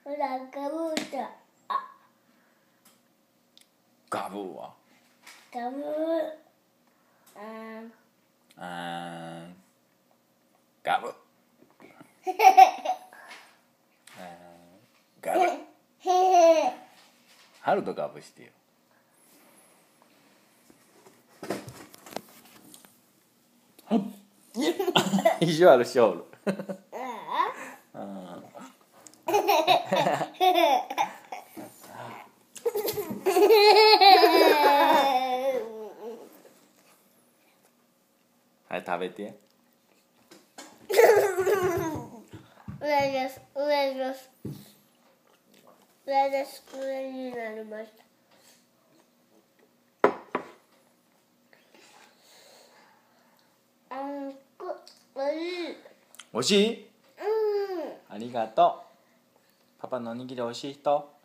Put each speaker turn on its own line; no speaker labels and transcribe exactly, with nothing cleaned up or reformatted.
ほら、ガブーだ。あ、
ガブーは
ガブー。あー。
あーんガブーあーガブー
へへ。
ハルトガブしてよ。意地悪しおる。はい食べて。
上です、上です。上です、上になりました。あんこ、おいしい。
おいしい？
うん。
ありがとう。パパのおにぎりおいしい人？